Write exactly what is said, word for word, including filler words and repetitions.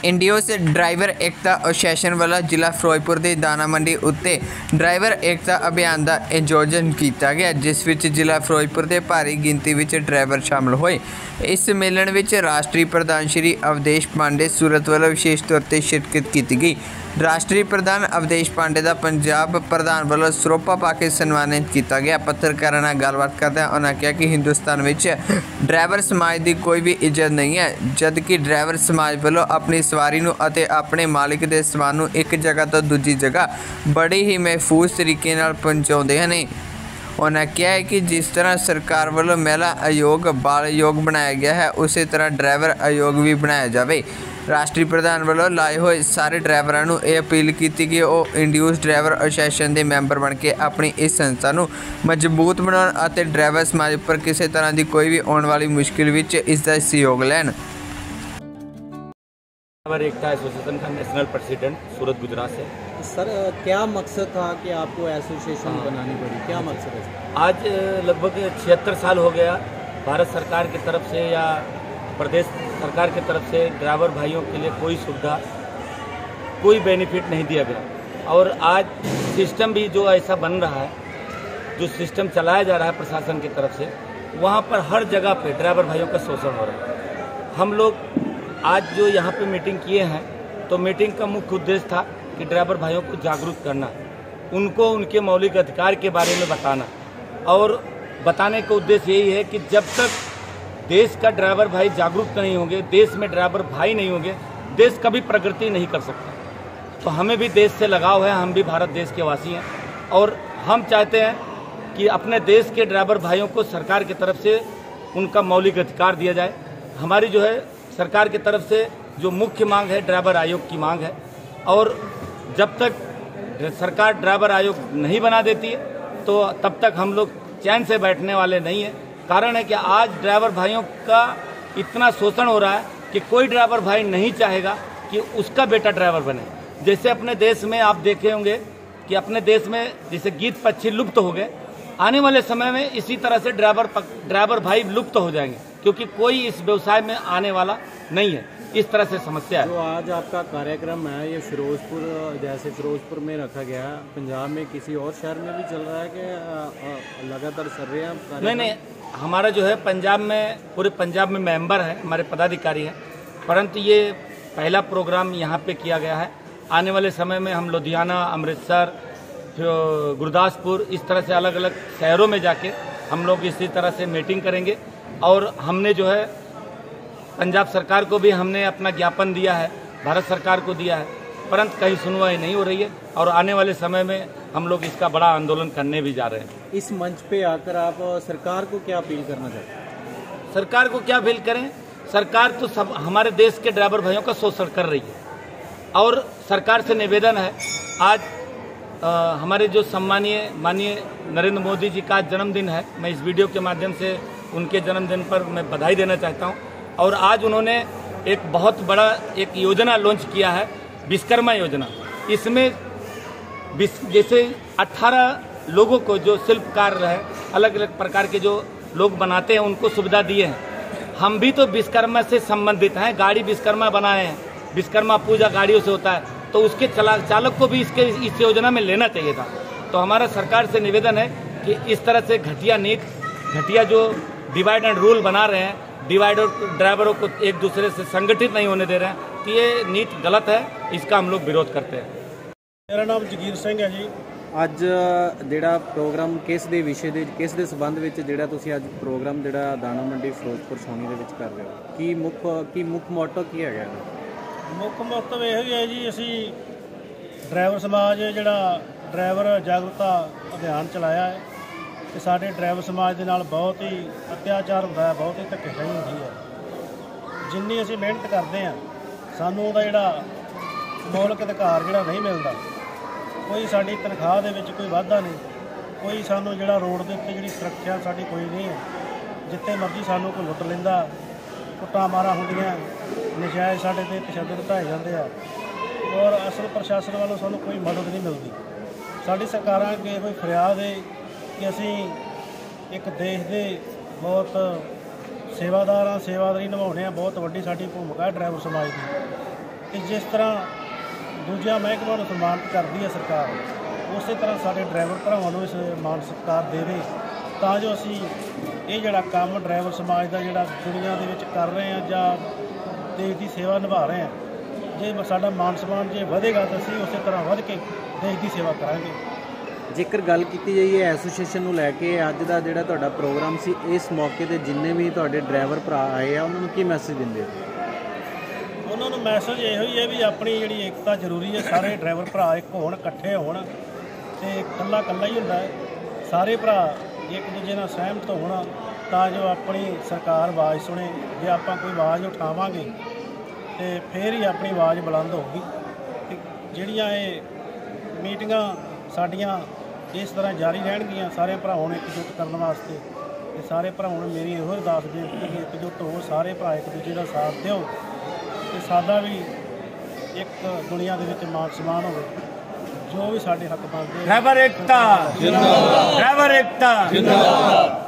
इंडियोस driver एकता association वाला जिला फिरोजपुर के दाना मंडी उत्ते ड्राइवर एकता अभियान का आयोजन किया गया, जिस विच जिला फिरोजपुर के भारी गिनती विच ड्राइवर शामिल हुए। इस मेलन विच राष्ट्रीय प्रधान श्री अवधेश पांडे सूरत वालों विशेष तौर पर शिरकत की गई। राष्ट्रीय प्रधान अवधेश पांडे का पंजाब प्रधान वालों सरोपा पा के सन्मानित किया गया। पत्रकारों नाल गलबात करदे उन्होंने कहा कि हिंदुस्तान विच ड्राइवर समाज की कोई भी इज्जत नहीं है, जबकि ड्राइवर समाज वालों अपनी सवारी नूं अते अपने मालिक के समान नूं एक जगह तो दूजी जगह बड़ी ही महफूज तरीके नाल पहुँचाउंदे हन। उन्होंने कहा है कि जिस तरह सरकार वालों महिला आयोग बाल आयोग बनाया गया है, उसी तरह ड्राइवर आयोग भी बनाया जाए। राष्ट्रीय प्रधान वालों लाए हुए सारे ड्राइवरों को यह अपील की कि वह इंडियोस ड्राइवर एसोसीएशन के मैंबर बन के अपनी इस संस्था को मजबूत बनाने और ड्राइवर समाज पर किसी तरह की कोई भी आने वाली मुश्किल में इसका सहयोग लैन। ड्राइवर एकता एसोसिएशन का नेशनल प्रेसिडेंट सूरत गुजरात से। सर, क्या मकसद था कि आपको एसोसिएशन बनानी पड़ी, क्या मकसद है? आज लगभग छिहत्तर साल हो गया भारत सरकार की तरफ से या प्रदेश सरकार की तरफ से ड्राइवर भाइयों के लिए कोई सुविधा, कोई बेनिफिट नहीं दिया गया। और आज सिस्टम भी जो ऐसा बन रहा है, जो सिस्टम चलाया जा रहा है प्रशासन की तरफ से, वहाँ पर हर जगह पे ड्राइवर भाइयों का शोषण हो रहा है। हम लोग आज जो यहाँ पे मीटिंग किए हैं, तो मीटिंग का मुख्य उद्देश्य था कि ड्राइवर भाइयों को जागरूक करना, उनको उनके मौलिक अधिकार के बारे में बताना। और बताने का उद्देश्य यही है कि जब तक देश का ड्राइवर भाई जागरूक नहीं होंगे, देश में ड्राइवर भाई नहीं होंगे, देश कभी प्रगति नहीं कर सकता। तो हमें भी देश से लगाव है, हम भी भारत देश के वासी हैं और हम चाहते हैं कि अपने देश के ड्राइवर भाइयों को सरकार की तरफ से उनका मौलिक अधिकार दिया जाए। हमारी जो है सरकार की तरफ से जो मुख्य मांग है ड्राइवर आयोग की मांग है, और जब तक सरकार ड्राइवर आयोग नहीं बना देती है तो तब तक हम लोग चैन से बैठने वाले नहीं हैं। कारण है कि आज ड्राइवर भाइयों का इतना शोषण हो रहा है कि कोई ड्राइवर भाई नहीं चाहेगा कि उसका बेटा ड्राइवर बने। जैसे अपने देश में आप देखे होंगे कि अपने देश में जैसे गीत पक्षी लुप्त हो गए, आने वाले समय में इसी तरह से ड्राइवर ड्राइवर भाई लुप्त हो जाएंगे, क्योंकि कोई इस व्यवसाय में आने वाला नहीं है। इस तरह से समस्या है। जो आज आपका कार्यक्रम है, ये फिरोजपुर, जैसे फिरोजपुर में रखा गया है, पंजाब में किसी और शहर में भी चल रहा है कि लगातार चल रहे हैं? नहीं नहीं, हमारा जो है पंजाब में, पूरे पंजाब में मेंबर है, हमारे पदाधिकारी हैं, परंतु ये पहला प्रोग्राम यहाँ पे किया गया है। आने वाले समय में हम लुधियाना, अमृतसर, गुरदासपुर, इस तरह से अलग अलग शहरों में जाके हम लोग इसी तरह से मीटिंग करेंगे। और हमने जो है पंजाब सरकार को भी हमने अपना ज्ञापन दिया है, भारत सरकार को दिया है, परंतु कहीं सुनवाई नहीं हो रही है। और आने वाले समय में हम लोग इसका बड़ा आंदोलन करने भी जा रहे हैं। इस मंच पे आकर आप सरकार को क्या अपील करना चाहते हैं? सरकार को क्या अपील करें? सरकार तो सब हमारे देश के ड्राइवर भाइयों का शोषण कर रही है, और सरकार से निवेदन है, आज आ, हमारे जो सम्मानीय माननीय नरेंद्र मोदी जी का जन्मदिन है, मैं इस वीडियो के माध्यम से उनके जन्मदिन पर मैं बधाई देना चाहता हूं। और आज उन्होंने एक बहुत बड़ा एक योजना लॉन्च किया है, विश्वकर्मा योजना। इसमें जैसे अठारह लोगों को, जो शिल्पकार है, अलग अलग प्रकार के जो लोग बनाते हैं, उनको सुविधा दिए हैं। हम भी तो विश्वकर्मा से संबंधित हैं, गाड़ी विश्वकर्मा बनाए हैं, विश्वकर्मा पूजा गाड़ियों से होता है, तो उसके चला चालक को भी इसके इस योजना में लेना चाहिए था। तो हमारा सरकार से निवेदन है कि इस तरह से घटिया नीति, घटिया जो डिवाइड एंड रूल बना रहे हैं, डिवाइड और ड्राइवरों को एक दूसरे से संगठित नहीं होने दे रहे हैं, तो ये नीति गलत है, इसका हम लोग विरोध करते हैं। मेरा नाम जगीर सिंह है जी। ਅੱਜ ਜਿਹੜਾ ਪ੍ਰੋਗਰਾਮ ਕਿਸ ਦੇ ਵਿਸ਼ੇ ਦੇ ਕਿਸ ਦੇ ਸੰਬੰਧ ਵਿੱਚ ਜਿਹੜਾ ਤੁਸੀਂ ਅੱਜ ਪ੍ਰੋਗਰਾਮ ਜਿਹੜਾ ਦਾਣਾ ਮੰਡੀ ਫਿਰੋਜ਼ਪੁਰ ਛਾਉਣੀ ਦੇ ਵਿੱਚ ਕਰ ਰਹੇ ਹੋ, ਕੀ ਮੁੱਖ ਕੀ ਮੁੱਖ ਮੋਟੋ ਕੀ ਹੈਗਾ ਇਹਦਾ? ਮੁੱਖ ਮਹੱਤਵ ਇਹ ਹੀ ਹੈ ਜੀ, ਅਸੀਂ ਡਰਾਈਵਰ ਸਮਾਜ ਜਿਹੜਾ ਡਰਾਈਵਰ ਜਾਗਰੂਕਤਾ ਅਭਿਆਨ ਚਲਾਇਆ ਹੈ ਕਿ ਸਾਡੇ ਡਰਾਈਵਰ ਸਮਾਜ ਦੇ ਨਾਲ ਬਹੁਤ ਹੀ ਅਤਿਆਚਾਰ ਹੁੰਦਾ ਹੈ, ਬਹੁਤ ਹੀ ਧੱਕੇਸ਼ਾਹੀ ਹੁੰਦੀ ਹੈ। ਜਿੰਨੀ ਅਸੀਂ ਮਿਹਨਤ ਕਰਦੇ ਹਾਂ, ਸਾਨੂੰ ਉਹਦਾ ਜਿਹੜਾ ਮੌਲਿਕ ਅਧਿਕਾਰ ਜਿਹੜਾ ਨਹੀਂ ਮਿਲਦਾ। ਕੋਈ ਸਾਡੀ ਤਨਖਾਹ ਦੇ ਵਿੱਚ ਕੋਈ ਵਾਧਾ ਨਹੀਂ, ਕੋਈ ਸਾਨੂੰ ਜਿਹੜਾ ਰੋਡ ਦੇ ਉੱਤੇ ਜਿਹੜੀ ਸੁਰੱਖਿਆ ਸਾਡੀ ਕੋਈ ਨਹੀਂ ਹੈ। ਜਿੱਥੇ ਮਰਜ਼ੀ ਸਾਨੂੰ ਕੋਈ ਲੁੱਟ ਲੈਂਦਾ, ਕੁੱਟਾਂ ਮਾਰਾਂ ਹੁੰਦੀਆਂ, ਨਜਾਇਜ਼ ਸਾਡੇ 'ਤੇ ਤਸ਼ੱਦਦ ਢਾਏ ਜਾਂਦੇ ਆ, ਔਰ ਅਸਲ ਪ੍ਰਸ਼ਾਸਨ ਵੱਲੋਂ ਸਾਨੂੰ ਕੋਈ ਮਦਦ ਨਹੀਂ ਮਿਲਦੀ। ਸਾਡੀ ਸਰਕਾਰਾਂ ਅੱਗੇ ਕੋਈ ਫਰਿਆਦ ਹੈ ਕਿ ਅਸੀਂ ਇੱਕ ਦੇਸ਼ ਦੇ ਬਹੁਤ ਸੇਵਾਦਾਰ ਹਾਂ, ਸੇਵਾਦਾਰੀ ਨਿਭਾਉਂਦੇ ਹਾਂ, ਬਹੁਤ ਵੱਡੀ ਸਾਡੀ ਭੂਮਿਕਾ ਹੈ ड्राइवर समाज की। ਕਿ ਜਿਸ ਤਰ੍ਹਾਂ ਦੂਜਿਆਂ ਮਹਿਕਮਿਆਂ ਨੂੰ ਸਨਮਾਨਿਤ ਕਰਦੀ ਹੈ ਸਰਕਾਰ, ਉਸੇ ਤਰ੍ਹਾਂ ਸਾਡੇ ਡਰਾਈਵਰ ਭਰਾਵਾਂ ਨੂੰ ਇਸ ਮਾਣ ਸਤਿਕਾਰ ਦੇਵੇ, ਤਾਂ ਜੋ ਅਸੀਂ ਇਹ ਜਿਹੜਾ ਕੰਮ ਡਰਾਈਵਰ ਸਮਾਜ ਦਾ ਜਿਹੜਾ ਦੁਨੀਆ ਦੇ ਵਿੱਚ ਕਰ ਰਹੇ ਹਾਂ ਜਾਂ ਦੇਸ਼ ਦੀ ਸੇਵਾ ਨਿਭਾ ਰਹੇ ਹਾਂ, ਜੇ ਸਾਡਾ ਮਾਨ ਸਨਮਾਨ ਜੇ ਵਧੇਗਾ ਤਾਂ ਅਸੀਂ ਉਸੇ ਤਰ੍ਹਾਂ ਵੱਧ ਕੇ ਦੇਸ਼ ਦੀ ਸੇਵਾ ਕਰਾਂਗੇ। ਜੇਕਰ ਗੱਲ ਕੀਤੀ ਜਾਈਏ ਐਸੋਸੀਏਸ਼ਨ ਨੂੰ ਲੈ ਕੇ, ਅੱਜ ਦਾ ਜਿਹੜਾ ਤੁਹਾਡਾ ਪ੍ਰੋਗਰਾਮ ਸੀ, ਇਸ ਮੌਕੇ ਤੇ ਜਿੰਨੇ ਵੀ ਤੁਹਾਡੇ ਡਰਾਈਵਰ ਭਰਾ ਆਏ ਆ ਉਹਨਾਂ ਨੂੰ ਕੀ ਮੈਸੇਜ ਦਿੰਦੇ ਹੋ? ਉਹਨਾਂ ਨੂੰ ਮੈਸੇਜ ਇਹੋ ਹੀ ਹੈ ਵੀ ਆਪਣੀ ਜਿਹੜੀ ਏਕਤਾ ਜ਼ਰੂਰੀ ਹੈ, ਸਾਰੇ ਡਰਾਈਵਰ ਭਰਾ ਇੱਕ ਹੋਣ, ਇਕੱਠੇ ਹੋਣ, ਤੇ ਇਕੱਲਾ ਇਕੱਲਾ ਹੀ ਹੁੰਦਾ ਹੈ, ਸਾਰੇ ਭਰਾ ਇੱਕ ਦੂਜੇ ਨਾਲ ਸਹਿਮਤ ਹੋਣ ਤਾਂ ਜੋ ਆਪਣੀ ਸਰਕਾਰ ਆਵਾਜ਼ ਸੁਣੇ। ਜੇ ਆਪਾਂ ਕੋਈ ਆਵਾਜ਼ ਉਠਾਵਾਂਗੇ ਤੇ ਫਿਰ ਹੀ ਆਪਣੀ ਆਵਾਜ਼ ਬੁਲੰਦ ਹੋਊਗੀ। ਤੇ ਜਿਹੜੀਆਂ ਇਹ ਮੀਟਿੰਗਾਂ ਸਾਡੀਆਂ ਇਸ ਤਰ੍ਹਾਂ ਜਾਰੀ ਰਹਿਣਗੀਆਂ ਸਾਰੇ ਭਰਾਵਾਂ ਨੂੰ ਇਕਜੁੱਟ ਕਰਨ ਵਾਸਤੇ, ਤੇ ਸਾਰੇ ਭਰਾਵਾਂ ਨੂੰ ਮੇਰੀ ਇਹੋ ਅਰਦਾਸ ਬੇਨਤੀ ਕਿ ਇਕਜੁੱਟ ਹੋ, ਸਾਰੇ ਭਰਾ ਇੱਕ ਦੂਜੇ ਦਾ ਸਾਥ ਦਿਓ ਤੇ ਸਾਡਾ ਵੀ ਇੱਕ ਦੁਨੀਆ ਦੇ ਵਿੱਚ ਮਾਨ ਸਨਮਾਨ ਹੋਵੇ, ਜੋ ਵੀ ਸਾਡੇ ਹੱਕ ਬਣਦੇ। ड्राइवर एकता जिंदाबाद, ड्राइवर एकता जिंदाबाद।